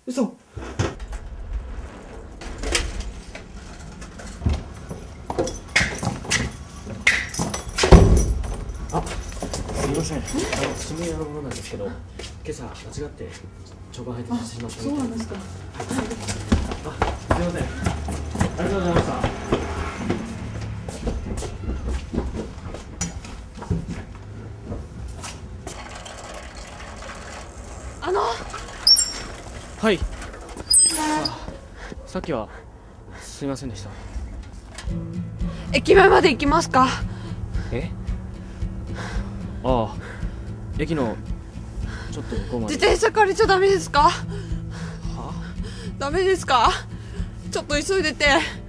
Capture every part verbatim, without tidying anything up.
嘘。あ、すみません。あの渋谷のものなんですけど、今朝間違って直売配達してしまったみたいです。そうなんですか。あ、すみません。ありがとうございました。 あの。 はい。あ、さっきはすみませんでした。 駅前まで行きますか。 え？ああ、駅のちょっと向こうまで。 自転車借りちゃダメですか？は？ダメですか？ちょっと急いでて。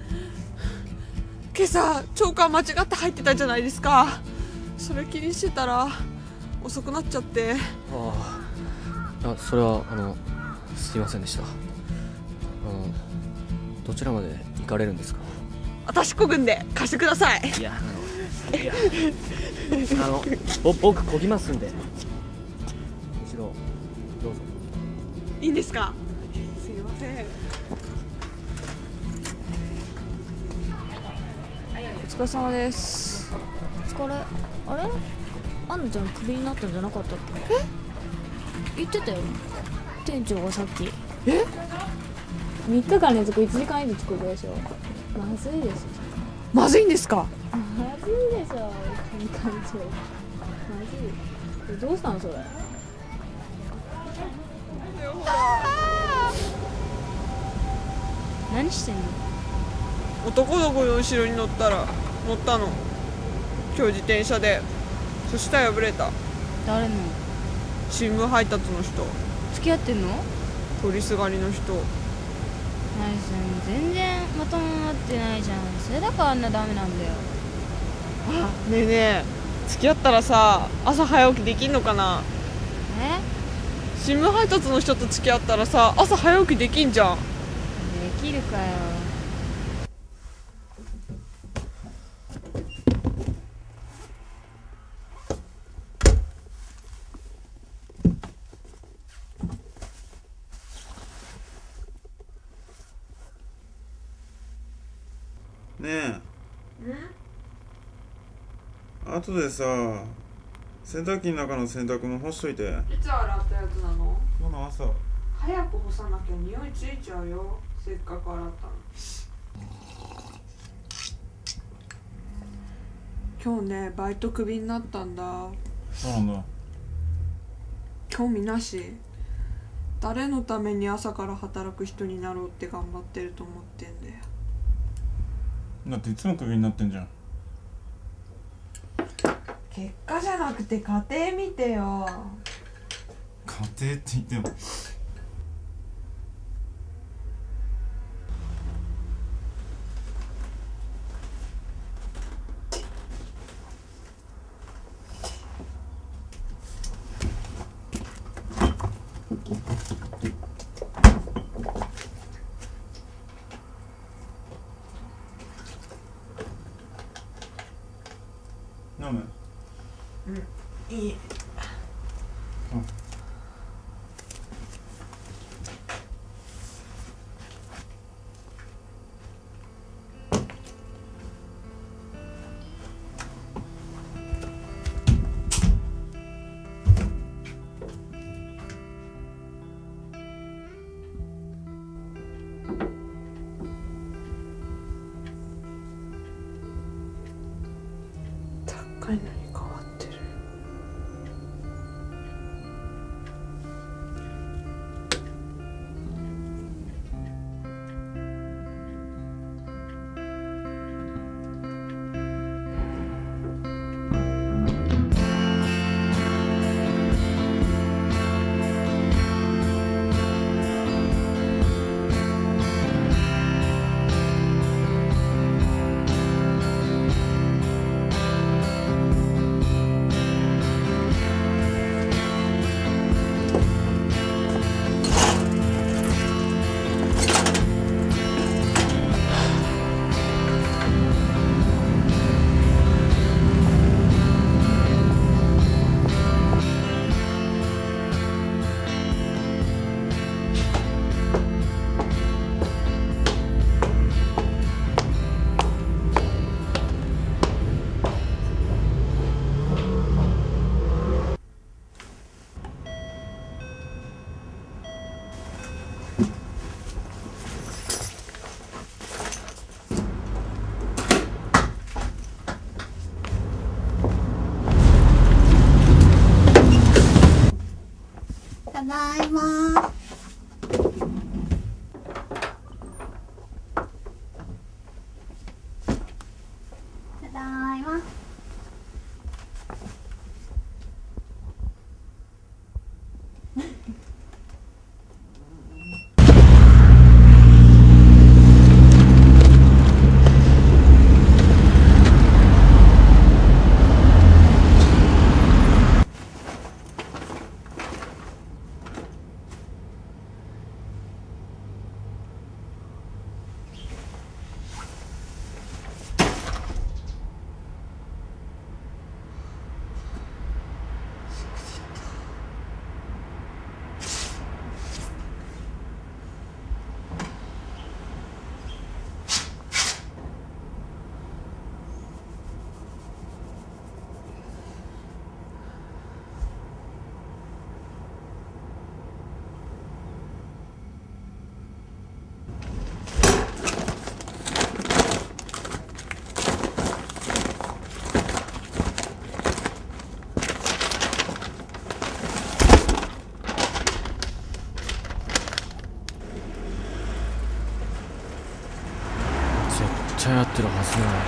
今朝長官間違って入ってたじゃないですか。それ気にしてたら遅くなっちゃって。 ああ、あ、それはあのすいませんでした。あのどちらまで行かれるんですか？ 私こぐんで貸してください。 いや、あのいやあのぼ僕こぎますんで、後ろどうぞ。 いいんですか？すいません。お疲れ様です。 お疲れ。あれ、アンナちゃんクビになったんじゃなかったっけ？え？言ってたよ、店長がさっき。 え？ みっかかん連続いちじかん以上作るでしょ。まずいでしょ。 まずいんですか？ まずいでしょ、店長。まずい。え、どうしたのそれ。何してんの？ 男の子の後ろに乗ったら乗ったの。今日自転車で。そしたら破れた。 誰の？ 新聞配達の人。 付き合ってんの？ 通りすがりの人。 何それ、全然まともになってないじゃん。それだからあんなダメなんだよ。 あ、ねえねえ、付き合ったらさ、朝早起きできんのかな？ え？ 新聞配達の人と付き合ったらさ、朝早起きできんじゃん。 できるかよ。 ねえ、後でさ、洗濯機の中の洗濯物干しといて。 いつ洗ったやつなの？ 今日の朝。 早く干さなきゃ匂いついちゃうよ。せっかく洗ったの。今日ね、バイトクビになったんだ。 そうなんだ。 興味なし。誰のために朝から働く人になろうって頑張ってると思ってんだよ。 だっていつもクビになってんじゃん。 結果じゃなくて家庭見てよ。 家庭って言っても。飲む？ うん、いい。 うん。 高いのに変わってる。 います。 絶対合ってるはずなのに。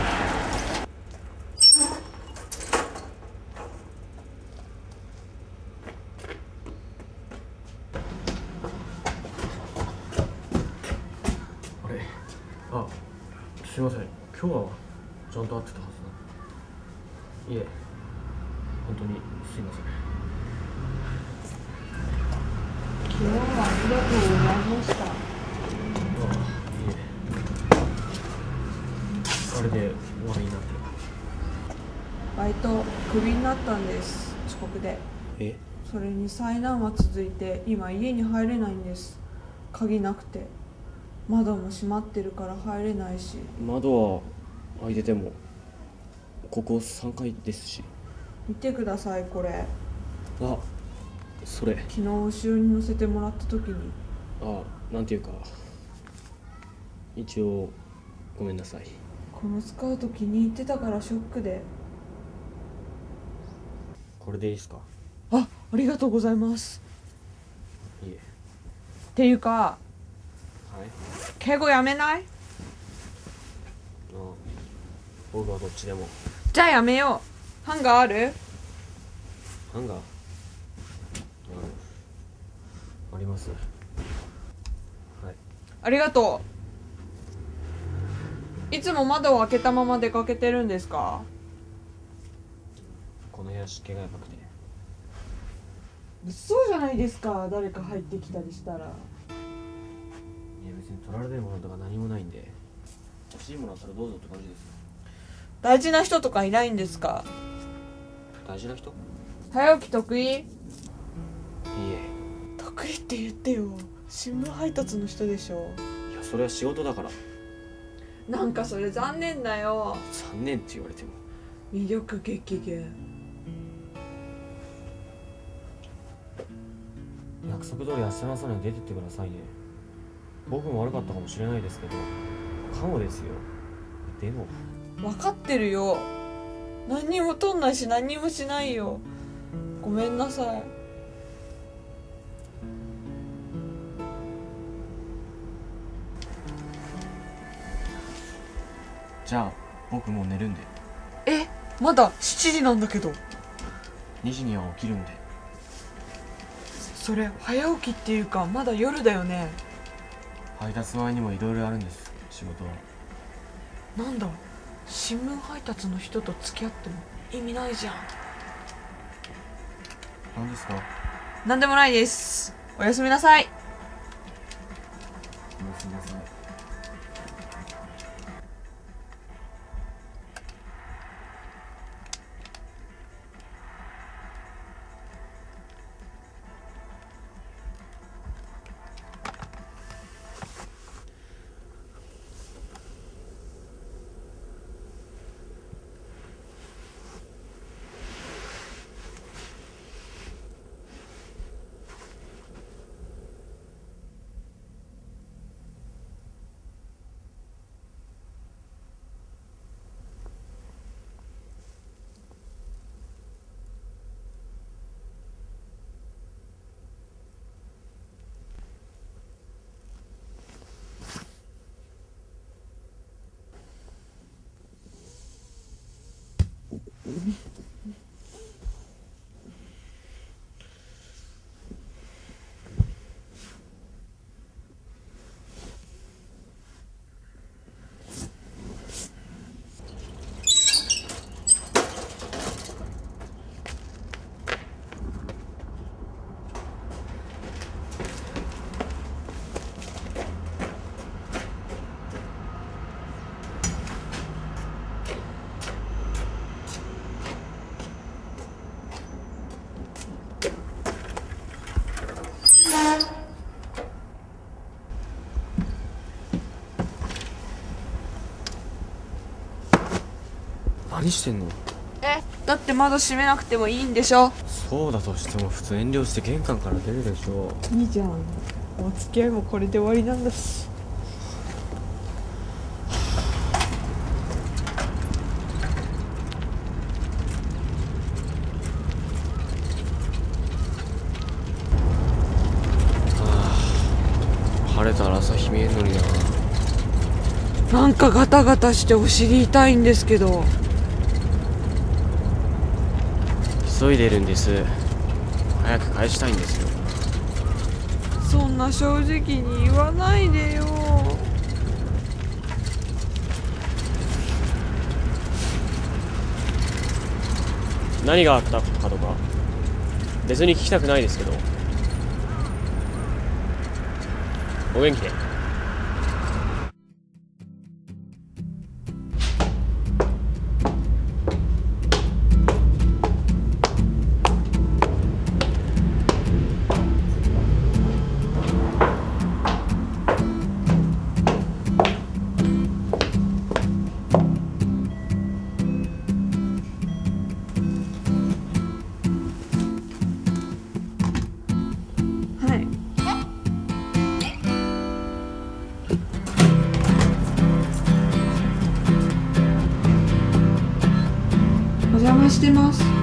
あれ、あ、すいません、今日はちゃんと合ってたはずな。いえ、本当にすいません。 昨日はありがとうございました。 あ、いえ。あれで終わりになってる。 バイトクビになったんです、遅刻で。 え、 それに災難は続いて今家に入れないんです。鍵なくて窓も閉まってるから入れないし。 窓は開いててもここさんがいですし。 見てくださいこれ。 あ、それ。 昨日後ろに乗せてもらった時に。 あ、なんていうか、一応ごめんなさい。 このスカート気に入ってたからショックで。 これでいいですか？ あ、ありがとうございます。 いえ。 っていうか、 はい。 敬語やめない？ あ、僕はどっちでも。 じゃあやめよう。ハンガーある？ ハンガー？あ、あります。はい。 ありがとう。いつも窓を開けたまま出かけてるんですか？ この部屋湿気がやばくて。 嘘じゃないですか。誰か入ってきたりしたら。 いや、別に取られてるものとか何もないんで、欲しいものあったらどうぞって感じです。 大事な人とかいないんですか？ 大事な人？い早起き得意？ え。 得意って言ってよ。新聞配達の人でしょ。 いや、それは仕事だから。 なんかそれ残念だよ。 残念って言われても。 魅力激減。 約束通り明日の朝には出てってくださいね。僕も悪かったかもしれないですけど、かもですよ。でも分かってるよ。何にも取んないし何にもしないよ。ごめんなさい。 じゃあ僕もう寝るんで。 え、まだしちじなんだけど。 にじには起きるんで。 それ早起きっていうかまだ夜だよね。 配達前にもいろいろあるんです、仕事は。 なんだ、新聞配達の人と付き合っても意味ないじゃん。 何ですか？ なんでもないです。おやすみなさい。 おやすみなさい。 何してんの？ え、だって窓閉めなくてもいいんでしょ。 そうだとしても普通遠慮して玄関から出るでしょ。 いいじゃん、お付き合いもこれで終わりなんだし。 晴れたら朝日見えんのにな。 なんかガタガタしてお尻痛いんですけど。 急いでるんです。早く返したいんですよ。 そんな正直に言わないでよ。 何があったかとか別に聞きたくないですけど、お元気で。 はい。お邪魔してます。